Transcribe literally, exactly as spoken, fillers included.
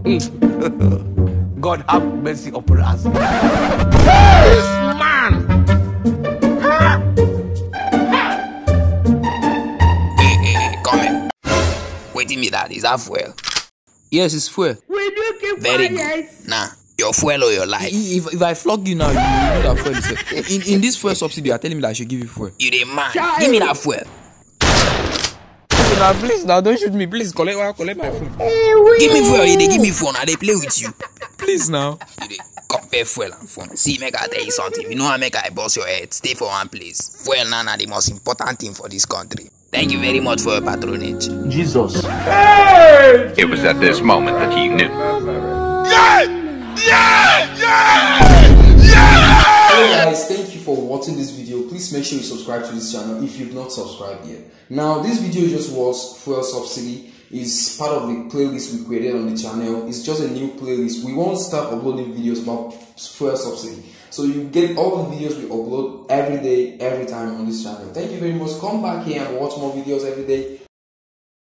God have mercy upon us. This man. Hey, hey, hey, come here. Waiting me that is that fuel? Yes, it's fuel. Will you keep Very quiet? good. Nah, your fuel or your life? If, if I flog you now, you know that fuel is in, in this fuel subsidy, you are telling me that I should give you fuel. You the man. Child. Give me that fuel. Now, please, now don't shoot me. Please, collect, collect my phone. Give me fuel. You they give me phone. I they play with you. Please now. You they compare fuel and phone. See, make I tell you something. You know I make I boss your head. Stay for one place. Fuel now na the most important thing for this country. Thank you very much for your patronage. Jesus. Hey! It was at this moment that he knew. Yeah! Yeah! Yeah! Yeah! Hello guys, thank you for watching this video. Please make sure you subscribe to this channel if you've not subscribed yet. Now, this video just was fuel subsidy. Is part of the playlist we created on the channel. It's just a new playlist. We won't start uploading videos about fuel subsidy, so you get all the videos we upload every day, every time on this channel. Thank you very much. Come back here and watch more videos every day.